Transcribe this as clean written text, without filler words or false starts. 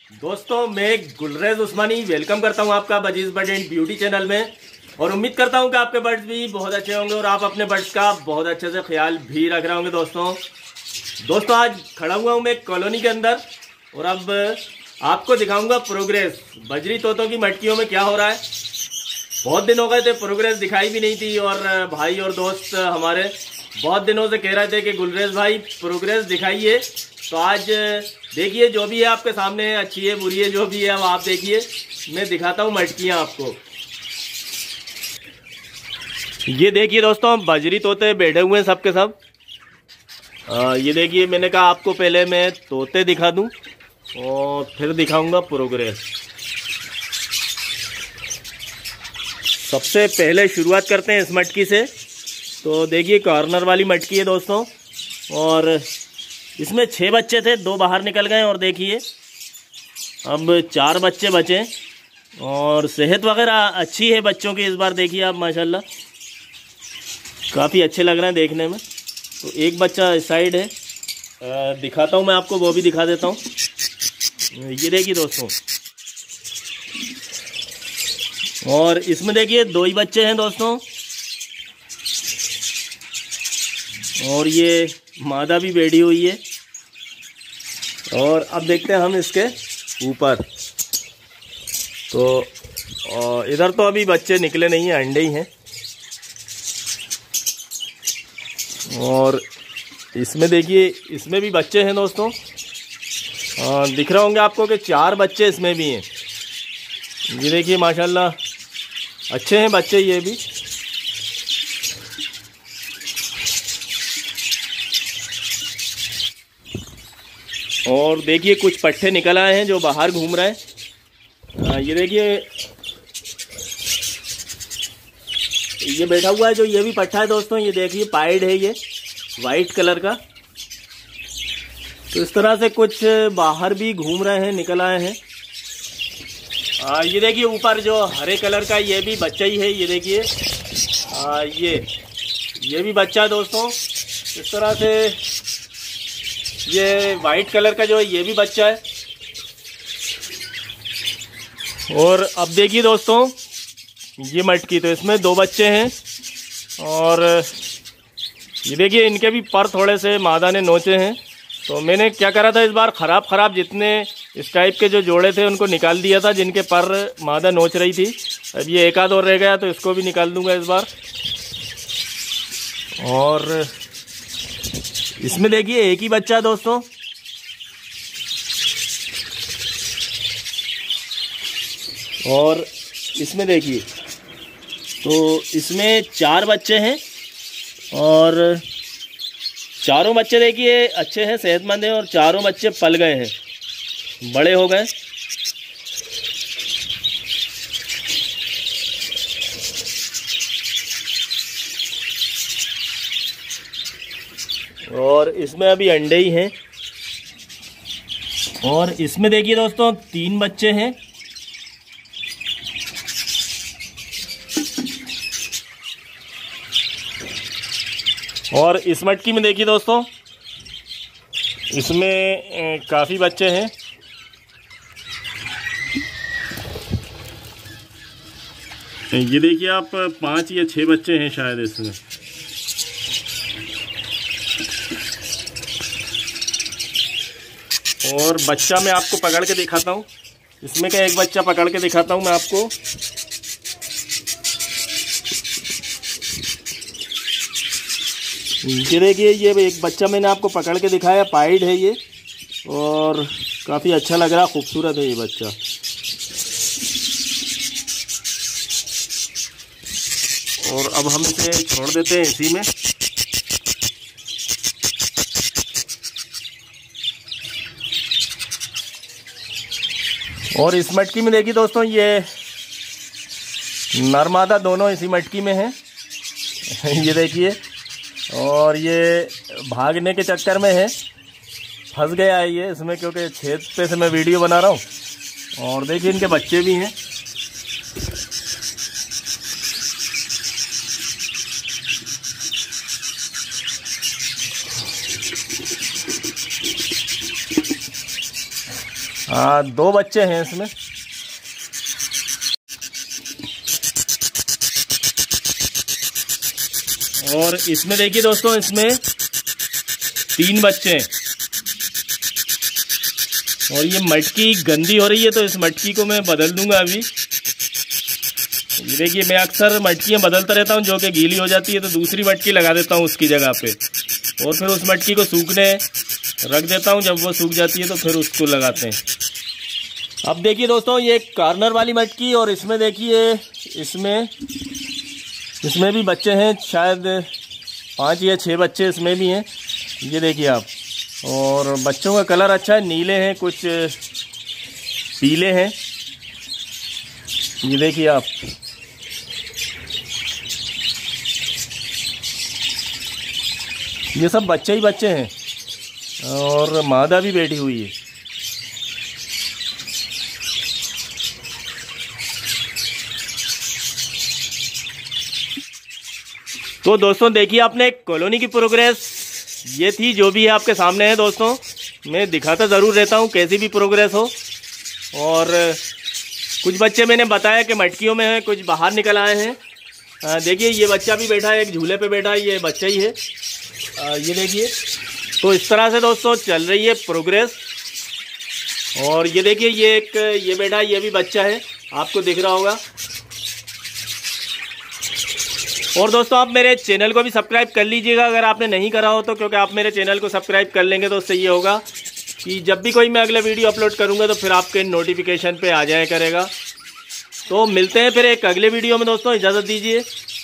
दोस्तों मैं गुलरेज उस्मानी वेलकम करता हूं आपका बजीज बर्ड एंड ब्यूटी चैनल में। और उम्मीद करता हूं कि आपके बर्ड्स भी बहुत अच्छे होंगे और आप अपने बर्ड्स का बहुत अच्छे से ख्याल भी रख रहे होंगे। दोस्तों आज खड़ा हुआ हूं मैं कॉलोनी के अंदर और अब आपको दिखाऊंगा प्रोग्रेस बजरी तोतों की मटकियों में क्या हो रहा है। बहुत दिन हो गए थे प्रोग्रेस दिखाई भी नहीं थी और भाई और दोस्त हमारे बहुत दिनों से कह रहे थे कि गुलरेज भाई प्रोग्रेस दिखाइए। तो आज देखिए जो भी है आपके सामने है, अच्छी है बुरी है जो भी है अब आप देखिए, मैं दिखाता हूँ मटकियाँ आपको। ये देखिए दोस्तों बजरी तोते बैठे हुए हैं सब के सब। ये देखिए मैंने कहा आपको पहले मैं तोते दिखा दूं और फिर दिखाऊंगा प्रोग्रेस। सबसे पहले शुरुआत करते हैं इस मटकी से। तो देखिए कॉर्नर वाली मटकी है दोस्तों और इसमें 6 बच्चे थे, 2 बाहर निकल गए और देखिए अब 4 बच्चे बचे और सेहत वगैरह अच्छी है बच्चों की इस बार। देखिए आप माशाल्लाह काफ़ी अच्छे लग रहे हैं देखने में। तो एक बच्चा इस साइड है, दिखाता हूँ मैं आपको, वो भी दिखा देता हूँ। ये देखिए दोस्तों और इसमें देखिए 2 ही बच्चे हैं दोस्तों और ये मादा भी बैठी हुई है। और अब देखते हैं हम इसके ऊपर। तो इधर तो अभी बच्चे निकले नहीं हैं, अंडे ही हैं। और इसमें देखिए इसमें भी बच्चे हैं दोस्तों, दिख रहा होंगे आपको कि 4 बच्चे इसमें भी हैं। ये देखिए माशाल्लाह अच्छे हैं बच्चे ये भी। और देखिए कुछ पट्ठे निकल आए हैं जो बाहर घूम रहे हैं। ये देखिए ये बैठा हुआ है जो ये भी पट्ठा है दोस्तों। ये देखिए पाइड है ये वाइट कलर का। तो इस तरह से कुछ बाहर भी घूम रहे हैं, निकल आए हैं। ये देखिए ऊपर जो हरे कलर का ये भी बच्चा ही है। ये देखिए ये भी बच्चा है दोस्तों। इस तरह से ये वाइट कलर का जो है ये भी बच्चा है। और अब देखिए दोस्तों ये मटकी, तो इसमें 2 बच्चे हैं और ये देखिए इनके भी पर थोड़े से मादा ने नोचे हैं। तो मैंने क्या करा था इस बार खराब जितने इस टाइप के जो जोड़े थे उनको निकाल दिया था जिनके पर मादा नोच रही थी। अब ये एक आध और रह गया तो इसको भी निकाल दूंगा इस बार। और इसमें देखिए एक ही बच्चा है दोस्तों। और इसमें देखिए तो इसमें 4 बच्चे हैं और चारों बच्चे देखिए अच्छे हैं, सेहतमंद हैं और चारों बच्चे पल गए हैं, बड़े हो गए। और इसमें अभी अंडे ही हैं। और इसमें देखिए दोस्तों 3 बच्चे हैं। और इस मटकी में देखिए दोस्तों इसमें काफ़ी बच्चे हैं। ये देखिए आप 5 या 6 बच्चे हैं शायद इसमें। और बच्चा मैं आपको पकड़ के दिखाता हूँ, इसमें का एक बच्चा पकड़ के दिखाता हूँ मैं आपको। ये देखिए ये एक बच्चा मैंने आपको पकड़ के दिखाया, पाइड है ये और काफ़ी अच्छा लग रहा, खूबसूरत है ये बच्चा। और अब हम इसे छोड़ देते हैं इसी में। और इस मटकी में देखिए दोस्तों ये नर मादा दोनों इसी मटकी में हैं। ये देखिए और ये भागने के चक्कर में है, फंस गया है ये इसमें क्योंकि छेद पे से मैं वीडियो बना रहा हूँ। और देखिए इनके बच्चे भी हैं। हाँ 2 बच्चे हैं इसमें। और इसमें देखिए दोस्तों, इसमें 3 बच्चे हैं। और ये मटकी गंदी हो रही है तो इस मटकी को मैं बदल दूंगा अभी। ये देखिए, मैं अक्सर मटकियाँ बदलता रहता हूँ, जो कि गीली हो जाती है तो दूसरी मटकी लगा देता हूँ उसकी जगह पे, और फिर उस मटकी को सूखने रख देता हूँ। जब वो सूख जाती है तो फिर उसको लगाते हैं। अब देखिए दोस्तों, ये कार्नर वाली मटकी, और इसमें देखिए इसमें भी बच्चे हैं, शायद 5 या 6 बच्चे इसमें भी हैं। ये देखिए आप, और बच्चों का कलर अच्छा है, नीले हैं, कुछ पीले हैं। ये देखिए आप, ये सब बच्चे ही बच्चे हैं, और मादा भी बैठी हुई है। तो दोस्तों देखिए, आपने कॉलोनी की प्रोग्रेस ये थी, जो भी है आपके सामने है दोस्तों। मैं दिखाता ज़रूर रहता हूँ कैसी भी प्रोग्रेस हो। और कुछ बच्चे मैंने बताया कि मटकियों में है, कुछ बाहर निकल आए हैं। देखिए, ये बच्चा भी बैठा है, एक झूले पे बैठा है, ये बच्चा ही है। ये देखिए, तो इस तरह से दोस्तों चल रही है प्रोग्रेस। और ये देखिए, ये बैठा है, ये भी बच्चा है, आपको दिख रहा होगा। और दोस्तों, आप मेरे चैनल को भी सब्सक्राइब कर लीजिएगा अगर आपने नहीं करा हो तो, क्योंकि आप मेरे चैनल को सब्सक्राइब कर लेंगे तो उससे ये होगा कि जब भी कोई मैं अगला वीडियो अपलोड करूंगा तो फिर आपके नोटिफिकेशन पे आ जाया करेगा। तो मिलते हैं फिर एक अगले वीडियो में दोस्तों, इजाज़त दीजिए।